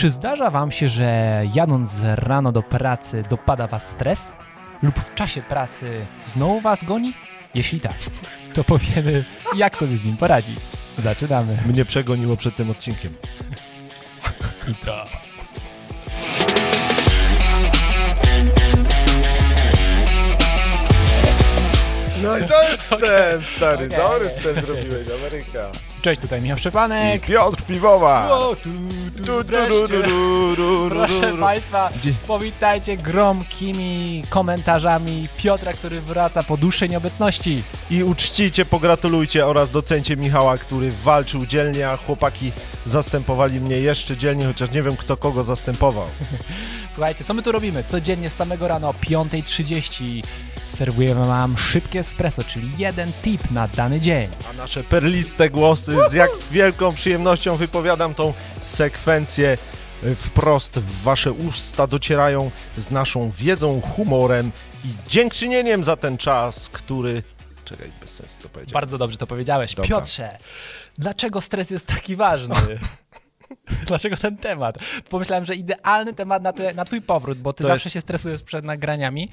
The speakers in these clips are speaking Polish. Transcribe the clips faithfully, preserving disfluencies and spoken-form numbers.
Czy zdarza wam się, że jadąc rano do pracy dopada was stres? Lub w czasie pracy znowu was goni? Jeśli tak, to powiemy, jak sobie z nim poradzić. Zaczynamy. Mnie przegoniło przed tym odcinkiem. I to... No i to jest wstęp, stary. Okay. Dobry wstęp zrobiłeś, Ameryka. Cześć, tutaj Michał Szczepanek. I Piotr Piwowa. Wow, tu, tu, wreszcie. Proszę Państwa, powitajcie gromkimi komentarzami Piotra, który wraca po dłuższej nieobecności. I uczcijcie, pogratulujcie oraz docencie Michała, który walczył dzielnie, a chłopaki zastępowali mnie jeszcze dzielnie, chociaż nie wiem, kto kogo zastępował. Słuchajcie, co my tu robimy? Codziennie z samego rana o piąta trzydzieści serwujemy wam szybkie espresso, czyli jeden tip na dany dzień. A nasze perliste głosy, z jak wielką przyjemnością wypowiadam tą sekwencję, wprost w wasze usta docierają z naszą wiedzą, humorem i dziękczynieniem za ten czas, który... Czekaj, bez sensu to powiedziałem. Bardzo dobrze to powiedziałeś. Dobra. Piotrze, dlaczego stres jest taki ważny? Dlaczego ten temat? Pomyślałem, że idealny temat na, te, na twój powrót, bo ty to zawsze jest... się stresujesz przed nagraniami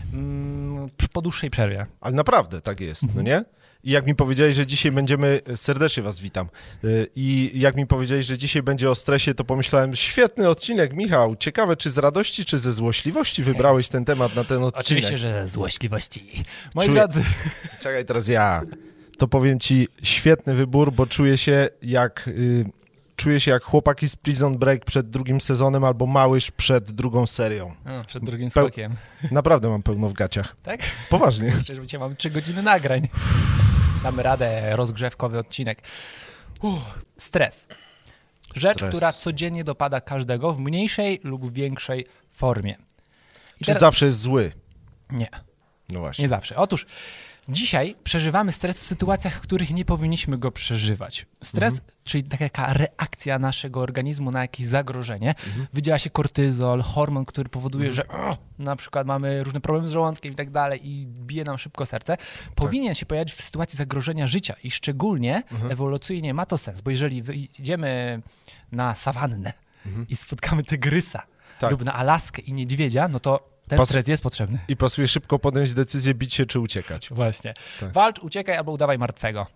mm, po dłuższej przerwie. Ale naprawdę tak jest, no nie? I jak mi powiedziałeś, że dzisiaj będziemy, serdecznie was witam, i jak mi powiedziałeś, że dzisiaj będzie o stresie, to pomyślałem, świetny odcinek, Michał, ciekawe, czy z radości, czy ze złośliwości wybrałeś ten temat na ten odcinek? Oczywiście, że złośliwości. Moi Czuję... drodzy... Czekaj, teraz ja. To powiem ci, świetny wybór, bo czuję się jak... Y... Czuję się jak chłopaki z Prison Break przed drugim sezonem albo Małysz przed drugą serią. O, przed drugim Peł... skokiem. Naprawdę mam pełno w gaciach. Tak? Poważnie. Przecież dzisiaj mamy trzy godziny nagrań. Damy radę, rozgrzewkowy odcinek. Uff, stres. Rzecz, Stres. która codziennie dopada każdego w mniejszej lub większej formie. I Czy teraz... zawsze jest zły? Nie. No właśnie. Nie zawsze. Otóż dzisiaj przeżywamy stres w sytuacjach, w których nie powinniśmy go przeżywać. Stres, mhm. czyli taka reakcja naszego organizmu na jakieś zagrożenie. Mhm. Wydziela się kortyzol, hormon, który powoduje, mhm. że o, na przykład mamy różne problemy z żołądkiem i tak dalej i bije nam szybko serce. Powinien tak. się pojawić w sytuacji zagrożenia życia i szczególnie mhm. ewolucyjnie ma to sens, bo jeżeli wyjdziemy na sawannę mhm. i spotkamy tygrysa tak. lub na Alaskę i niedźwiedzia, no to ten Pas- stres jest potrzebny. I pasuje szybko podjąć decyzję, bić się czy uciekać. Właśnie. Tak. Walcz, uciekaj albo udawaj martwego.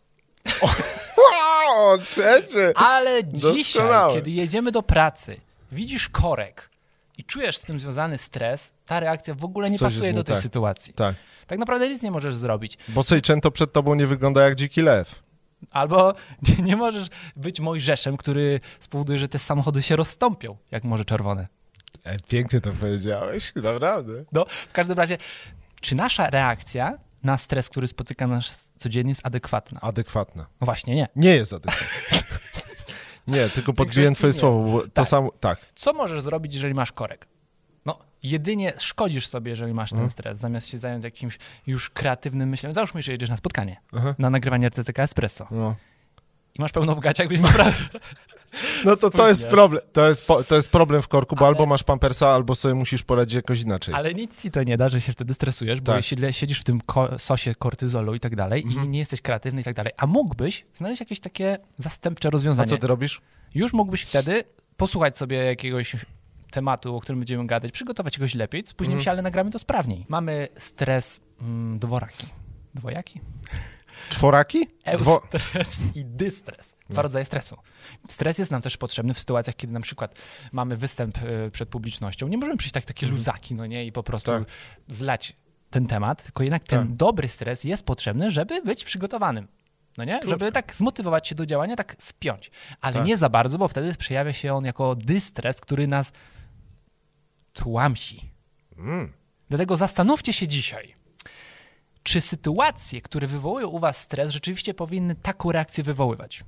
O, trzecie! Ale Doskonałe. dzisiaj, kiedy jedziemy do pracy, widzisz korek i czujesz z tym związany stres, ta reakcja w ogóle nie Coś pasuje do tej tak. sytuacji. Tak. Tak naprawdę nic nie możesz zrobić. Bo Seicento przed tobą nie wygląda jak dziki lew. Albo nie, nie możesz być Mojżeszem, który spowoduje, że te samochody się rozstąpią, jak Morze Czerwone. E, pięknie to powiedziałeś, naprawdę. No, w każdym razie, czy nasza reakcja na stres, który spotyka nas codziennie, jest adekwatna? Adekwatna. No właśnie nie. Nie jest adekwatna. Nie, tylko podbiłem twoje nie. słowo, bo to Tak. samo, tak. Co możesz zrobić, jeżeli masz korek? No, jedynie szkodzisz sobie, jeżeli masz ten Mhm. stres, zamiast się zająć jakimś już kreatywnym myśleniem. Załóżmy, że jedziesz na spotkanie, Aha. na nagrywanie R T C K Espresso No. i masz pełno w gaciach, byś naprawdę... No to to jest Spóźniasz. problem, to jest, po, to jest problem w korku, bo Ale- albo masz pampersa, albo sobie musisz poradzić jakoś inaczej. Ale nic ci to nie da, że się wtedy stresujesz, bo Tak. jeśli siedzisz w tym ko- sosie kortyzolu i tak dalej Mhm. i nie jesteś kreatywny i tak dalej, a mógłbyś znaleźć jakieś takie zastępcze A rozwiązanie. co ty robisz? Już mógłbyś wtedy posłuchać sobie jakiegoś tematu, o którym będziemy gadać, przygotować czegoś lepiej, spóźnimy Mhm. się, ale nagramy to sprawniej. Mamy stres mm, dworaki. Dwojaki? Czworaki? Dwo... Eustres i dystres. Dwa rodzaje stresu. Stres jest nam też potrzebny w sytuacjach, kiedy na przykład mamy występ y, przed publicznością. Nie możemy przyjść tak takie luzaki, no nie, i po prostu Tak. zlać ten temat, tylko jednak ten Tak. dobry stres jest potrzebny, żeby być przygotowanym. No nie? Żeby tak zmotywować się do działania, tak spiąć. Ale Tak. nie za bardzo, bo wtedy przejawia się on jako dystres, który nas tłamsi. Mm. Dlatego zastanówcie się dzisiaj, czy sytuacje, które wywołują u was stres, rzeczywiście powinny taką reakcję wywoływać.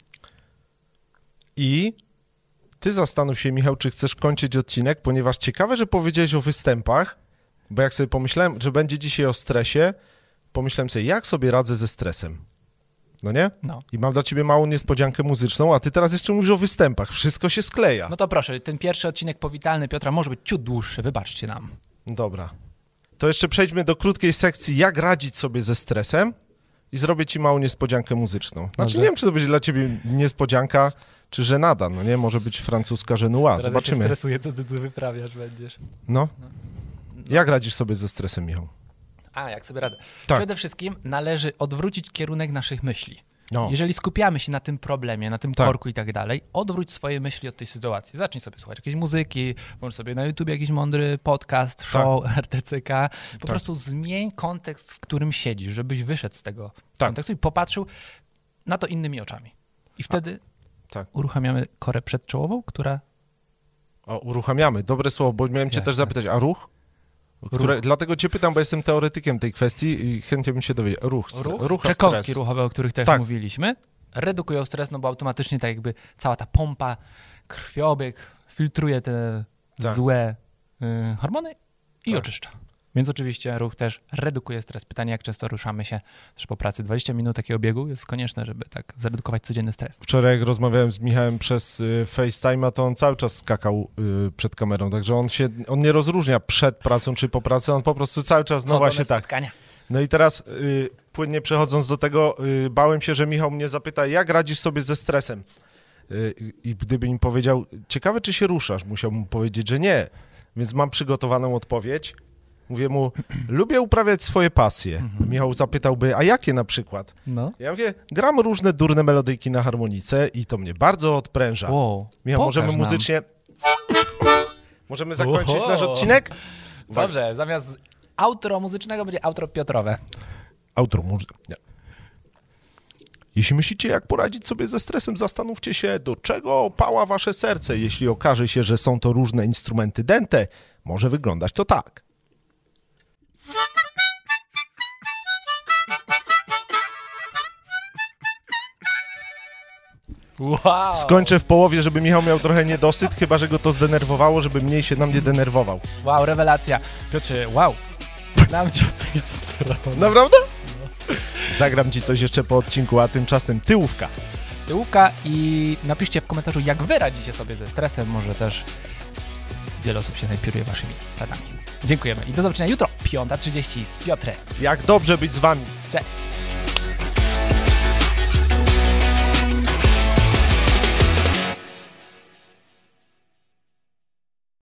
I ty zastanów się, Michał, czy chcesz kończyć odcinek, ponieważ ciekawe, że powiedziałeś o występach, bo jak sobie pomyślałem, że będzie dzisiaj o stresie, pomyślałem sobie, jak sobie radzę ze stresem. No nie? No. I mam dla ciebie małą niespodziankę muzyczną, a ty teraz jeszcze mówisz o występach. Wszystko się skleja. No to proszę, ten pierwszy odcinek powitalny Piotra może być ciut dłuższy, wybaczcie nam. Dobra. To jeszcze przejdźmy do krótkiej sekcji, jak radzić sobie ze stresem i zrobię ci małą niespodziankę muzyczną. Znaczy Dobrze. nie wiem, czy to będzie dla ciebie niespodzianka, czy żenada, no nie? Może być francuska żenua, Teraz zobaczymy. się stresuję, co ty tu wyprawiasz będziesz. No. Jak radzisz sobie ze stresem, Michał? A, jak sobie radzę? Tak. Przede wszystkim należy odwrócić kierunek naszych myśli. No. Jeżeli skupiamy się na tym problemie, na tym Tak. korku i tak dalej, odwróć swoje myśli od tej sytuacji. Zacznij sobie słuchać jakiejś muzyki, włącz sobie na YouTube jakiś mądry podcast, show, R T C K. Po Tak. prostu zmień kontekst, w którym siedzisz, żebyś wyszedł z tego Tak. kontekstu i popatrzył na to innymi oczami. I wtedy tak. uruchamiamy korę przedczołową, która... O, uruchamiamy. Dobre słowo, bo miałem cię Jasne. też zapytać, a ruch? Które, Ruch. Dlatego cię pytam, bo jestem teoretykiem tej kwestii i chętnie bym się dowiedział. Ruch, stre, Ruch, ruch a przekąski stres. ruchowe, o których też Tak. mówiliśmy, redukują stres, no bo automatycznie tak jakby cała ta pompa, krwiobieg filtruje te Tak. złe y, hormony i Tak. oczyszcza. Więc oczywiście ruch też redukuje stres. Pytanie, jak często ruszamy się też po pracy. dwadzieścia minut takiego biegu jest konieczne, żeby tak zredukować codzienny stres. Wczoraj jak rozmawiałem z Michałem przez y, FaceTime'a, to on cały czas skakał y, przed kamerą, także on się, on nie rozróżnia przed pracą czy po pracy, on po prostu cały czas, no Chodzone właśnie tak. spotkania. No i teraz y, płynnie przechodząc do tego, y, bałem się, że Michał mnie zapyta, jak radzisz sobie ze stresem? Y, I gdyby mi powiedział, ciekawe czy się ruszasz, musiałbym mu powiedzieć, że nie. Więc mam przygotowaną odpowiedź. Mówię mu, lubię uprawiać swoje pasje. Mhm. Michał zapytałby, a jakie na przykład? No. Ja mówię, gram różne durne melodyjki na harmonice i to mnie bardzo odpręża. Wow. Michał, Pokaż możemy nam. muzycznie... Możemy zakończyć Oho. nasz odcinek? Uwaga. Dobrze, zamiast outro muzycznego będzie outro Piotrowe. Outro muzyka. Nie. Jeśli myślicie, jak poradzić sobie ze stresem, zastanówcie się, do czego pała wasze serce. Jeśli okaże się, że są to różne instrumenty dęte, może wyglądać to tak. Wow. Skończę w połowie, żeby Michał miał trochę niedosyt, chyba że go to zdenerwowało, żeby mniej się na mnie denerwował. Wow, rewelacja. Piotrze, wow. Znam cię od tej strony. Naprawdę? Zagram ci coś jeszcze po odcinku, a tymczasem tyłówka. Tyłówka i napiszcie w komentarzu, jak wy radzicie sobie ze stresem. Może też wiele osób się zainspiruje waszymi radami. Dziękujemy i do zobaczenia jutro, piąta trzydzieści z Piotrem. Jak dobrze być z wami. Cześć.